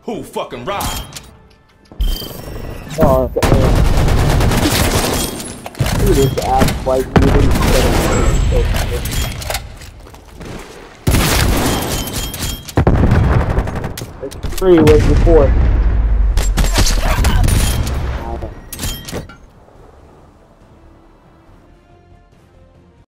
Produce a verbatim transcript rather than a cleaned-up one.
Who fucking robbed? Oh, okay. Look at this ass white beauty. It's three, where's your fourth?